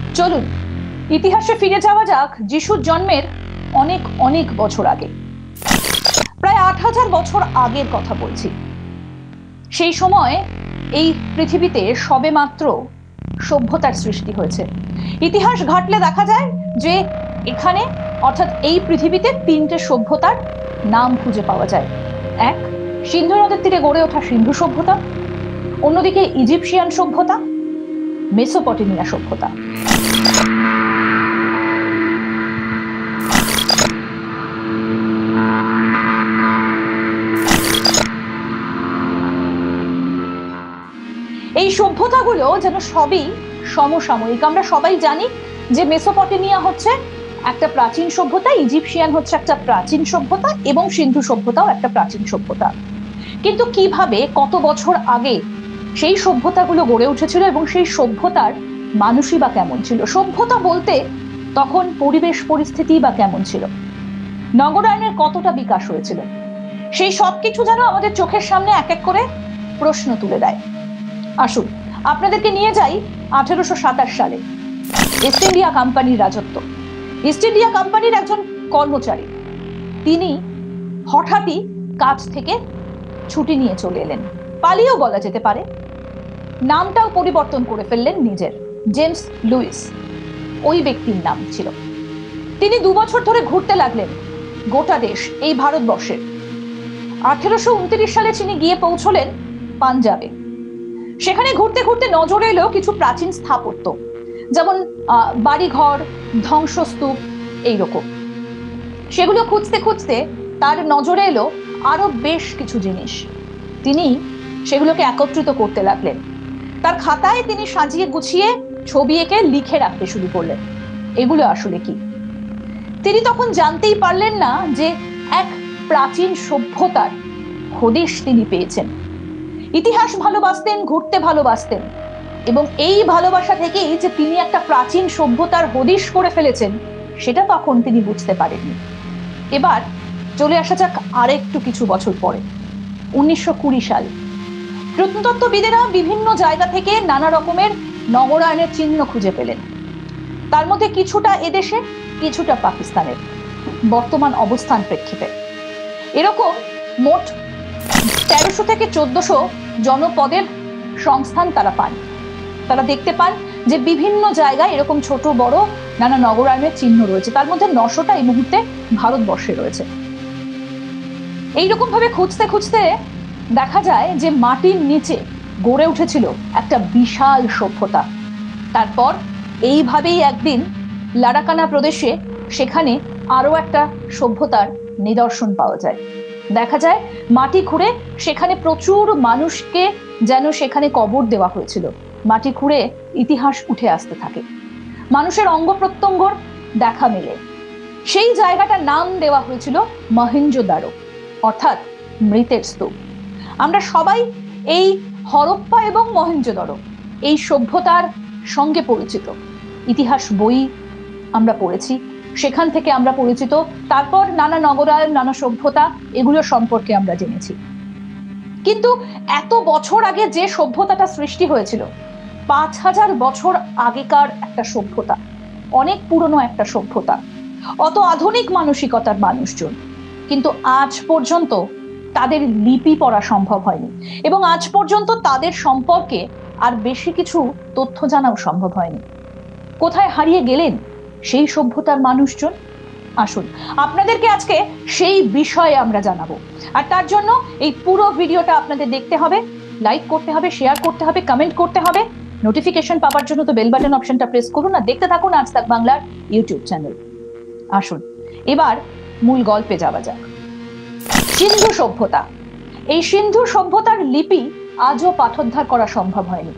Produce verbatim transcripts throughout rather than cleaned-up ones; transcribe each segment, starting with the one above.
চলুন ইতিহাসে ফিরে যাওয়া যাক যিশুর জন্মের অনেক অনেক বছর আগে। প্রায় আট হাজার বছর আগের কথা বলছি। সেই সময় এই পৃথিবীতে সবেমাত্র সভ্যতার সৃষ্টি হয়েছে। ইতিহাস ঘাটলে দেখা যায় যে এখানে অর্থাৎ এই পৃথিবীতে তিনটে সভ্যতার নাম খুঁজে পাওয়া যায়। এক, সিন্ধু নদের তীরে গড়ে ওঠা সিন্ধু সভ্যতা, অন্যদিকে ইজিপশিয়ান সভ্যতা, মেসোপটেমিয়া সভ্যতা। এই সভ্যতাগুলো যেন সবই সমসাময়িক। আমরা সবাই জানি যে মেসোপটেমিয়া হচ্ছে একটা প্রাচীন সভ্যতা, ইজিপশিয়ান হচ্ছে একটা প্রাচীন সভ্যতা এবং সিন্ধু সভ্যতাও একটা প্রাচীন সভ্যতা। কিন্তু কিভাবে, কত বছর আগে সেই সভ্যতাগুলো গড়ে উঠেছিল এবং সেই সভ্যতার মানুষই বা কেমন ছিল? সভ্যতা বলতে তখন পরিবেশ পরিস্থিতি বা কেমন ছিল? নগরায়নের কতটা বিকাশ হয়েছিল? সেই সব কিছু যেন আমাদের চোখের সামনে এক এক করে প্রশ্ন তুলে দেয়। আসুন আপনাদেরকে নিয়ে যাই আঠেরোশো সাতাশ সালে। ইস্ট ইন্ডিয়া কোম্পানির রাজত্ব। ইস্ট ইন্ডিয়া কোম্পানির একজন কর্মচারী তিনি হঠাৎই কাজ থেকে ছুটি নিয়ে চলে এলেন, পালিয়েও বলা যেতে পারে। নামটাও পরিবর্তন করে ফেললেন নিজের, জেমস লুইস ওই ব্যক্তির নাম ছিল। তিনি দু বছর ধরে ঘুরতে লাগলেন গোটা দেশ, এই ভারতবর্ষের। আঠেরোশো উনত্রিশ সালে তিনি গিয়ে পৌঁছলেন পাঞ্জাবে। সেখানে ঘুরতে ঘুরতে নজরে এলো কিছু প্রাচীন স্থাপত্য, যেমন বাড়িঘর, ধ্বংসস্তূপ, এইরকম। সেগুলো খুঁজতে খুঁজতে তার নজরে এলো আরো বেশ কিছু জিনিস। তিনি সেগুলোকে একত্রিত করতে লাগলেন। তার খাতায় তিনি সাজিয়ে গুছিয়ে ছবি এঁকে লিখে রাখতে শুরু করলেন এগুলো আসলে কি। তিনি তখন জানতেই পারলেন না যে এক প্রাচীন সভ্যতার হদিশ তিনি পেয়েছেন। ইতিহাস ভালোবাসতেন, ঘুরতে ভালোবাসতেন, এবং এই ভালোবাসা থেকেই যে তিনি একটা প্রাচীন সভ্যতার হদিশ করে ফেলেছেন সেটা তখন তিনি বুঝতে পারেননি। এবার চলে আসা যাক আরেকটু কিছু বছর পরে, উনিশশো কুড়ি সাল। প্রত্নতত্ত্ববিদেরা বিভিন্ন জায়গা থেকে নানা রকমের নগরায়নের চিহ্ন খুঁজে পেলেন। তার মধ্যে কিছুটা এদেশে, কিছুটা পাকিস্তানের বর্তমান অবস্থান প্রেক্ষিতে। এরকম মোট তেরোশো থেকে চোদ্দশো জনপদের সংস্থান তারা পান। তারা দেখতে পান যে বিভিন্ন জায়গায় এরকম ছোট বড় নানা নগরায়নের চিহ্ন রয়েছে। তার মধ্যে নশোটা এই মুহূর্তে ভারতবর্ষে রয়েছে। এইরকম ভাবে খুঁজতে খুঁজতে দেখা যায় যে মাটির নিচে গড়ে উঠেছিল একটা বিশাল সভ্যতা। তারপর এইভাবেই একদিন লারাকানা প্রদেশে সেখানে আরো একটা সভ্যতার নিদর্শন পাওয়া যায়। দেখা যায় মাটি খুঁড়ে সেখানে প্রচুর মানুষকে যেন সেখানে কবর দেওয়া হয়েছিল। মাটি খুঁড়ে ইতিহাস উঠে আসতে থাকে, মানুষের অঙ্গ প্রত্যঙ্গর দেখা মেলে। সেই জায়গাটার নাম দেওয়া হয়েছিল মহেঞ্জোদারো, অর্থাৎ মৃতের স্তূপ। আমরা সবাই এই হরপ্পা এবং মহেঞ্জোদারো এই সভ্যতার সঙ্গে পরিচিত। ইতিহাস বই আমরা পড়েছি, সেখান থেকে আমরা পরিচিত। তারপর নানা নগরায়ন, নানা সভ্যতা, এগুলো সম্পর্কে আমরা জেনেছি। কিন্তু এত বছর আগে যে সভ্যতাটা সৃষ্টি হয়েছিল, পাঁচ হাজার বছর আগেকার একটা সভ্যতা, অনেক পুরনো একটা সভ্যতা, অত আধুনিক মানসিকতার মানুষজন, কিন্তু আজ পর্যন্ত তাদের লিপি পড়া সম্ভব হয়নি এবং আজ পর্যন্ত তাদের সম্পর্কে আর বেশি কিছু তথ্য জানাও সম্ভব হয়নি। কোথায় হারিয়ে গেলেন সেই সভ্যতার মানুষজন? আসুন আপনাদেরকে আজকে সেই বিষয়ে আমরা জানাবো। আর তার জন্য এই পুরো ভিডিওটা আপনাদের দেখতে হবে, লাইক করতে হবে, শেয়ার করতে হবে, কমেন্ট করতে হবে। নোটিফিকেশন পাওয়ার জন্য তো বেল বাটন অপশনটা প্রেস করুন আর দেখতে থাকুন আজ তাক বাংলার ইউটিউব চ্যানেল। আসুন এবার মূল গল্পে যাওয়া যাক। সিন্ধু সভ্যতা। এই সিন্ধু সভ্যতার লিপি আজও পাঠোদ্ধার করা সম্ভব হয়নি।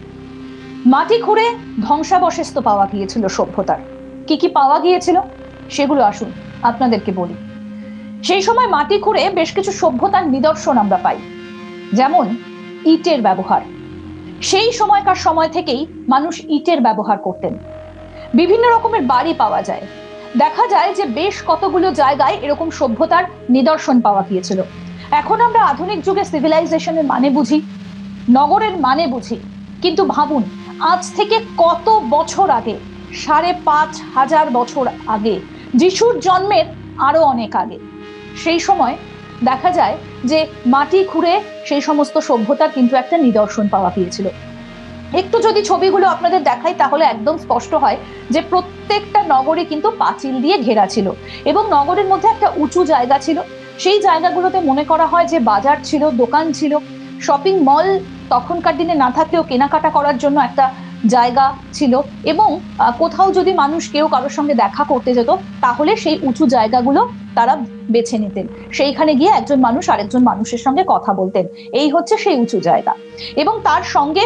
মাটি খুঁড়ে ধ্বংসাবশেষ তো পাওয়া গিয়েছিল সভ্যতার। কি কি পাওয়া গিয়েছিল সেগুলো আসুন আপনাদেরকে বলি। সেই সময় মাটি খুঁড়ে বেশ কিছু সভ্যতার নিদর্শন আমরা পাই, যেমন ইটের ব্যবহার। সেই সময়কার সময় থেকেই মানুষ ইটের ব্যবহার করতেন। বিভিন্ন রকমের বাড়ি পাওয়া যায়। দেখা যায় যে বেশ কতগুলো জায়গায় এরকম সভ্যতার নিদর্শন পাওয়া গিয়েছিল। এখন আমরা আধুনিক যুগে সিভিলাইজেশনের মানে বুঝি, নগরের মানে বুঝি, কিন্তু ভাবুন আজ থেকে কত বছর আগে সাড়ে পাঁচ হাজার বছর আগে, যিশুর জন্মের আরো অনেক আগে। সেই সময় দেখা যায় যে মাটি খুঁড়ে সেই সমস্ত সভ্যতার কিন্তু একটা নিদর্শন পাওয়া গিয়েছিল। একটু যদি ছবিগুলো আপনাদের দেখাই তাহলে একদম স্পষ্ট হয় যে প্রত্যেকটা নগরে কিন্তু পাঁচিল দিয়ে ঘেরা ছিল এবং নগরের মধ্যে একটা উঁচু জায়গা ছিল। সেই জায়গাগুলোতে মনে করা হয় যে বাজার ছিল, দোকান ছিল, শপিং মল তখনকার দিনে না থাকলেও কেনাকাটা করার জন্য একটা জায়গা ছিল, এবং কোথাও যদি মানুষ কেউ কারোর সঙ্গে দেখা করতে যেত তাহলে সেই উঁচু জায়গাগুলো তারা বেছে নিতেন, সেইখানে গিয়ে একজন মানুষ আরেকজন মানুষের সঙ্গে কথা বলতেন। এই হচ্ছে সেই উঁচু জায়গা। এবং তার সঙ্গে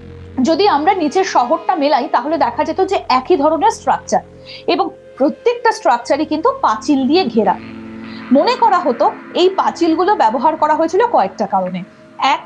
যদি আমরা নিচের শহরটা মেলাই তাহলে দেখা যেত যে একই ধরনের স্ট্রাকচার, এবং প্রত্যেকটা স্ট্রাকচারই কিন্তু পাঁচিল দিয়ে ঘেরা। মনে করা হতো এই পাঁচিলগুলো ব্যবহার করা হয়েছিল কয়েকটা কারণে। এক,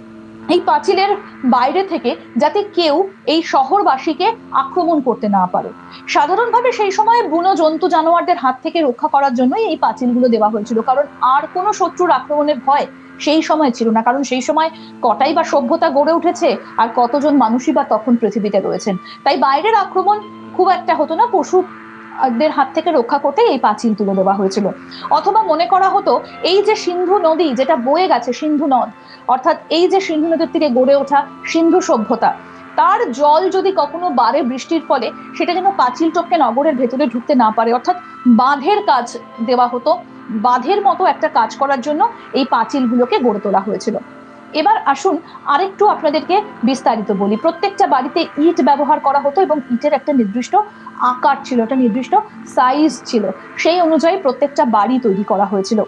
এই পাঁচিলের বাইরে থেকে যাতে কেউ এই শহরবাসীকে আক্রমণ করতে না পারে। সাধারণভাবে সেই সময় বুনো জন্তু জানোয়ারদের হাত থেকে রক্ষা করার জন্যই এই পাঁচিলগুলো দেওয়া হয়েছিল, কারণ আর কোনো শত্রুর আক্রমণের ভয় সেই সময় ছিল না, কারণ সেই সময় কটাই বা সভ্যতা গড়ে উঠেছে আর কতজন মানুষই বা তখন পৃথিবীতে রয়েছেন। তাই বাইরের আক্রমণ খুব একটা হতো না, পশু দের হাত থেকে রক্ষা করতে এই পাঁচিল তুলে দেওয়া হয়েছিল। অথবা মনে করা হতো এই যে সিন্ধু নদী যেটা বয়ে গেছে, সিন্ধু নদ, অর্থাৎ এই যে সিন্ধু নদীর তীরে গড়ে ওঠা সিন্ধু সভ্যতা, তার জল যদি কখনো বাড়ে বৃষ্টির ফলে সেটা যেন পাঁচিল টপকে নগরের ভেতরে ঢুকতে না পারে, অর্থাৎ বাঁধের কাজ দেওয়া হতো। বাঁধের মতো একটা কাজ করার জন্য এই পাঁচিলগুলোকে গড়ে তোলা হয়েছিল। এবার আসুন আরেকটু আপনাদেরকে বিস্তারিত বলি। প্রত্যেকটা বাড়িতে ইট ব্যবহার করা হতো এবং ইটের একটা নির্দিষ্ট আকার ছিল, একটা নির্দিষ্ট সাইজ ছিল, সেই অনুযায়ী প্রত্যেকটা বাড়ি তৈরি করা হয়েছিল।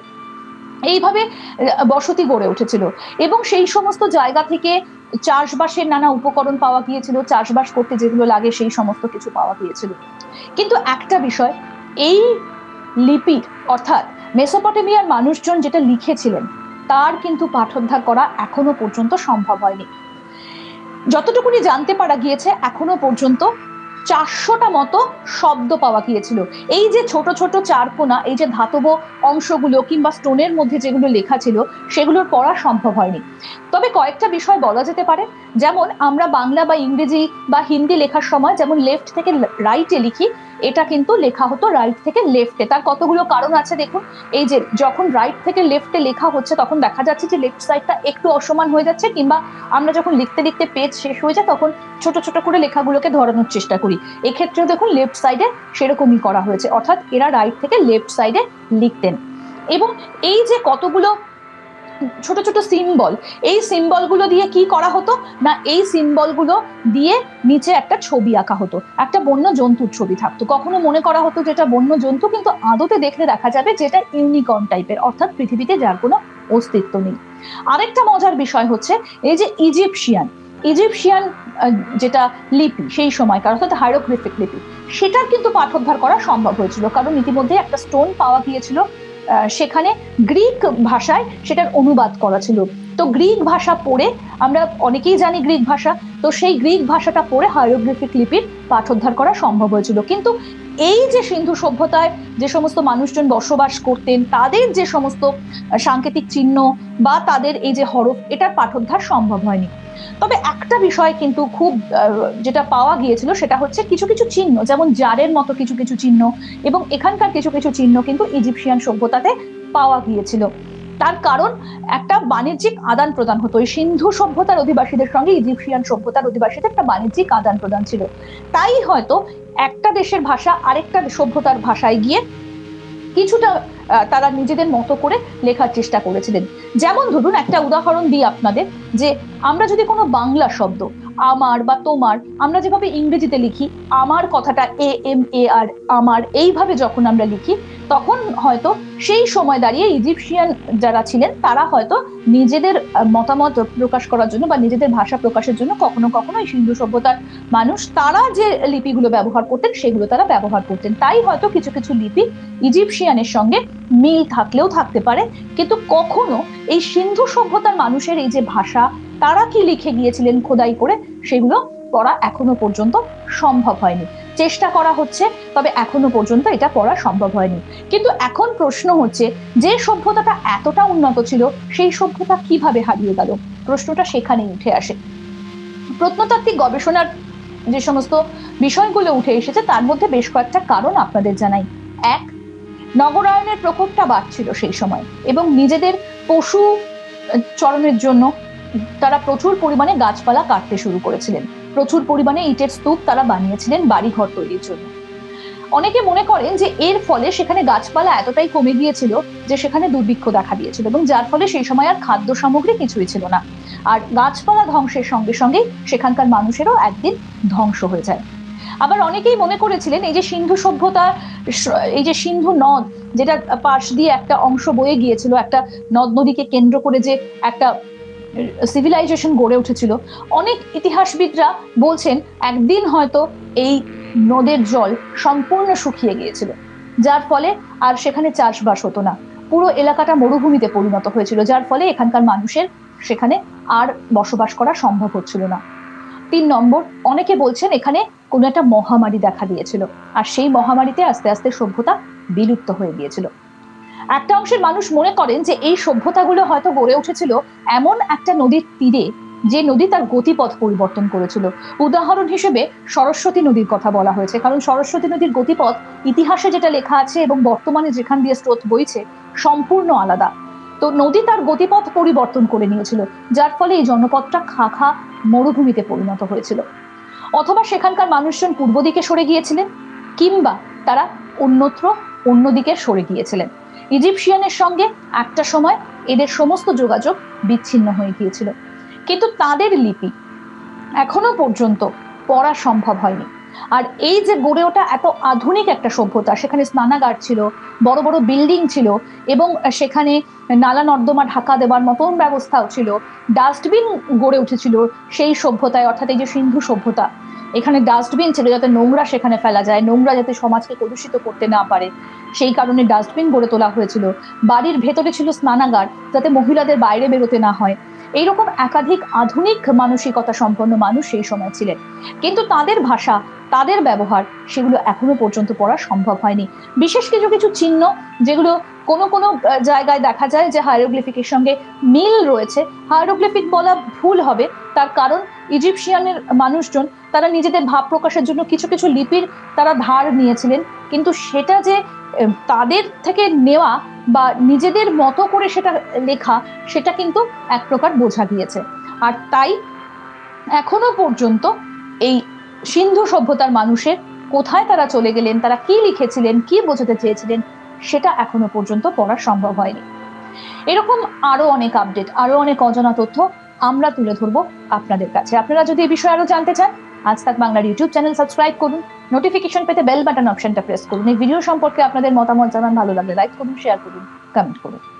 এইভাবে বসতি গড়ে উঠেছিল এবং সেই সমস্ত জায়গা থেকে চাষবাসের নানা উপকরণ পাওয়া গিয়েছিল, চাষবাস করতে যেগুলো লাগে সেই সমস্ত কিছু পাওয়া গিয়েছিল। কিন্তু একটা বিষয়, এই লিপির অর্থাৎ মেসোপটেমিয়ার মানুষজন যেটা লিখেছিলেন তার কিন্তু পাঠোদ্ধার করা এখনো পর্যন্ত সম্ভব হয়নি। যতটুকুনি জানতে পারা গিয়েছে এখনো পর্যন্ত চারশোটা মতো শব্দ পাওয়া গিয়েছিল। এই যে ছোট ছোট চারকোনা, এই যে ধাতব অংশগুলো কিংবা স্টোনের মধ্যে যেগুলো লেখা ছিল সেগুলোর পড়া সম্ভব হয়নি। তবে কয়েকটা বিষয় বলা যেতে পারে, যেমন আমরা বাংলা বা ইংরেজি বা হিন্দি লেখার সময় যেমন লেফট থেকে রাইটে লিখি, এটা কিন্তু লেখা হতো রাইট থেকে লেফটে। তার কতগুলো কারণ আছে দেখুন। এই যে যখন রাইট থেকে লেফটে লেখা হচ্ছে তখন দেখা যাচ্ছে যে লেফট সাইডটা একটু অসমান হয়ে যাচ্ছে, কিংবা আমরা যখন লিখতে লিখতে পেজ শেষ হয়ে যায় তখন ছোট ছোট করে লেখাগুলোকে ধরানোর চেষ্টা করি। এক্ষেত্রেও দেখুন লেফট সাইডে সেরকমই করা হয়েছে, অর্থাৎ এরা রাইট থেকে লেফট সাইডে লিখতেন। এবং এই যে কতগুলো ছোট ছোট সিম্বল, এই সিম্বলগুলো দিয়ে কি করা হতো না, এই সিম্বলগুলো দিয়ে নিচে একটা ছবি আঁকা হতো, একটা বন্য জন্তুর ছবি থাকতো। কখনো মনে করা হতো যেটা বন্য জন্তু, কিন্তু আদতে দেখলে দেখা যাবে যেটা ইউনিকর্ন টাইপের, অর্থাৎ পৃথিবীতে যার কোনো অস্তিত্ব নেই। আরেকটা মজার বিষয় হচ্ছে এই যে ইজিপশিয়ান ইজিপশিয়ান যেটা লিপি সেই সময়কার, অর্থাৎ হাইরোগ্লিফিক লিপি, সেটার কিন্তু পাঠোদ্ধার করা সম্ভব হয়েছিল, কারণ ইতিমধ্যে একটা স্টোন পাওয়া গিয়েছিল, সেখানে গ্রিক ভাষায় সেটার অনুবাদ করা ছিল। তো গ্রিক ভাষা পড়ে, আমরা অনেকেই জানি গ্রিক ভাষা, তো সেই গ্রিক ভাষাটা পড়ে হাইরোগ্লিফিক লিপির পাঠোদ্ধার করা সম্ভব হয়েছিল। কিন্তু এই যে সিন্ধু সভ্যতায় যে সমস্ত মানুষজন বসবাস করতেন তাদের যে সমস্ত সাংকেতিক চিহ্ন বা তাদের এই যে হরফ, এটার পাঠোদ্ধার সম্ভব হয়নি। তবে একটা বিষয় কিন্তু খুব যেটা পাওয়া গিয়েছিল সেটা হচ্ছে কিছু কিছু চিহ্ন, যেমন জারের মতো কিছু কিছু চিহ্ন, এবং এখানকার কিছু কিছু চিহ্ন কিন্তু ইজিপশিয়ান সভ্যতাতে পাওয়া গিয়েছিল। তার কারণ একটা বাণিজ্যিক আদান প্রদান হতো, এই সিন্ধু সভ্যতার অধিবাসীদের সঙ্গে ইজিপশিয়ান সভ্যতার অধিবাসীদের একটা বাণিজ্যিক আদান প্রদান ছিল। তাই হয়তো একটা দেশের ভাষা আরেকটা সভ্যতার ভাষায় গিয়ে কিছুটা তারা নিজেদের মতো করে লেখার চেষ্টা করেছিলেন। যেমন ধরুন একটা উদাহরণ দিই আপনাদের, যে আমরা যদি কোনো বাংলা শব্দ আমার বা তোমার, আমরা যেভাবে ইংরেজিতে লিখি আমার কথাটা এ এম এ আর আমার, এইভাবে যখন আমরা লিখি তখন হয়তো সেই সময় দাঁড়িয়ে ইজিপশিয়ান যারা ছিলেন তারা হয়তো নিজেদের মতামত প্রকাশ করার জন্য বা নিজেদের ভাষা প্রকাশের জন্য কখনো কখনো এই সিন্ধু সভ্যতার মানুষ তারা যে লিপিগুলো ব্যবহার করতেন সেগুলো তারা ব্যবহার করতেন। তাই হয়তো কিছু কিছু লিপি ইজিপশিয়ানের সঙ্গে মিল থাকলেও থাকতে পারে, কিন্তু কখনো এই সিন্ধু সভ্যতার মানুষের এই যে ভাষা তারা কি লিখে গিয়েছিলেন খোদাই করে সেগুলো পড়া এখনো পর্যন্ত সম্ভব হয়নি। চেষ্টা করা হচ্ছে, তবে এখনো পর্যন্ত এটা পড়া সম্ভব হয়নি। কিন্তু এখন প্রশ্ন হচ্ছে, যে সভ্যতাটা এতটা উন্নত ছিল সেই সভ্যতা কিভাবে হারিয়ে গেল? প্রশ্নটা সেখানেই উঠে আসে। প্রত্নতাত্ত্বিক গবেষণার যে সমস্ত বিষয়গুলো উঠে এসেছে তার মধ্যে বেশ কয়েকটা কারণ আপনাদের জানাই। এক, নগরায়নের প্রকোপটা বাড়ছিল সেই সময় এবং নিজেদের পশু চরণের জন্য তারা প্রচুর পরিমাণে গাছপালা কাটতে শুরু করেছিলেন। প্রচুর পরিমাণে ইটের স্তূপ তারা বানিয়েছিলেন বাড়িঘর তৈরির জন্য। অনেকে মনে করেন যে এর ফলে সেখানে গাছপালা এতটাই কমে গিয়েছিল যে সেখানে দুর্ভিক্ষ দেখা দিয়েছিল এবং যার ফলে সেই সময় আর খাদ্য সামগ্রী কিছুই ছিল না। আর গাছপালা ধ্বংসের সঙ্গে সঙ্গে সেখানকার মানুষেরও একদিন ধ্বংস হয়ে যায়। আবার অনেকেই মনে করেছিলেন এই যে সিন্ধু সভ্যতা, এই যে সিন্ধু নদ যেটা পাশ দিয়ে একটা অংশ বয়ে গিয়েছিল, একটা নদ নদীকে কেন্দ্র করে যে একটা সিভিলাইজেশন গড়ে উঠেছিল, অনেক ইতিহাসবিদরা বলছেন একদিন হয়তো এই নদের জল সম্পূর্ণ শুকিয়ে গিয়েছিল, যার ফলে আর সেখানে চাষবাস হতো না, পুরো এলাকাটা মরুভূমিতে পরিণত হয়েছিল, যার ফলে এখানকার মানুষের সেখানে আর বসবাস করা সম্ভব হচ্ছিল না। তিন নম্বর, অনেকে বলছেন এখানে কোনো একটা মহামারী দেখা দিয়েছিল আর সেই মহামারীতে আস্তে আস্তে সভ্যতা বিলুপ্ত হয়ে গিয়েছিল। একটা অংশের মানুষ মনে করেন যে এই সভ্যতাগুলো হয়তো গড়ে উঠেছিল এমন একটা নদীর তীরে যে নদী তার গতিপথ পরিবর্তন করেছিল। উদাহরণ হিসেবে সরস্বতী নদীর কথা বলা হয়েছে, কারণ সরস্বতী নদীর গতিপথ ইতিহাসে যেটা লেখা আছে এবং বর্তমানে যেখান দিয়ে স্রোত বইছে সম্পূর্ণ আলাদা। তো নদী তার গতিপথ পরিবর্তন করে নিয়েছিল, যার ফলে এই জনপদটা খা খা মরুভূমিতে পরিণত হয়েছিল। অথবা সেখানকার মানুষজন পূর্ব দিকে সরে গিয়েছিলেন কিংবা তারা অন্যত্র অন্যদিকে সরে গিয়েছিলেন। ইজিপশিয়ানের সঙ্গে একটা সময় এদের সমস্ত যোগাযোগ বিচ্ছিন্ন হয়ে গিয়েছিল, কিন্তু তাদের লিপি এখনো পর্যন্ত পড়া সম্ভব হয়নি। আর এই যে গড়ে ওঠা এত আধুনিক একটা সভ্যতা, সেখানে স্নানাগার ছিল, বড় বড় বিল্ডিং ছিল এবং সেখানে নালা নর্দমা ঢাকা দেওয়ার মতন ব্যবস্থাও ছিল, ডাস্টবিন গড়ে উঠেছিল সেই সভ্যতায়, অর্থাৎ এই যে সিন্ধু সভ্যতা, এখানে ডাস্টবিন ছিল যাতে নোংরা সেখানে ফেলা যায়, নোংরা যাতে সমাজকে কলুষিত করতে না পারে, সেই কারণে ডাস্টবিন গড়ে তোলা হয়েছিল। বাড়ির ভেতরে ছিল স্নানাগার যাতে মহিলাদের বাইরে বেরোতে না হয়। এইরকম একাধিক আধুনিক মানসিকতা সম্পন্ন মানুষ সেই সময় ছিলেন, কিন্তু তাদের ভাষা, তাদের ব্যবহার, সেগুলো এখনো পর্যন্ত পড়া সম্ভব হয়নি। বিশেষ কিছু কিছু চিহ্ন যেগুলো কোনো কোনো জায়গায় দেখা যায় যে হায়ারোগ্লিফিকের সঙ্গে মিল রয়েছে। হায়ারোগ্লিফিক বলা ভুল হবে, তার কারণ ইজিপশিয়ানের মানুষজন তারা নিজেদের ভাব প্রকাশের জন্য কিছু কিছু লিপির তারা ধার নিয়েছিলেন, কিন্তু সেটা যে তাদের থেকে নেওয়া বা নিজেদের মতো করে সেটা লেখা, সেটা কিন্তু এক প্রকার বোঝা গিয়েছে। আর তাই এখনো পর্যন্ত এই সিন্ধু সভ্যতার মানুষের কোথায় তারা চলে গেলেন, তারা কি লিখেছিলেন, কি বোঝাতে চেয়েছিলেন, সেটা এখনো পর্যন্ত পড়া সম্ভব হয়নি। এরকম আরো অনেক আপডেট, আরো অনেক অজানা তথ্য আমরা তুলে ধরবো আপনাদের কাছে। আপনারা যদি এই বিষয়ে আরো জানতে চান, আজ তাক বাংলার ইউটিউব চ্যানেল সাবস্ক্রাইব করুন, নোটিফিকেশন পেতে বেল বাটন অপশনটা প্রেস করুন। এই ভিডিও সম্পর্কে আপনাদের মতামত জানান, ভালো লাগলে লাইক করুন, শেয়ার করুন, কমেন্ট করুন।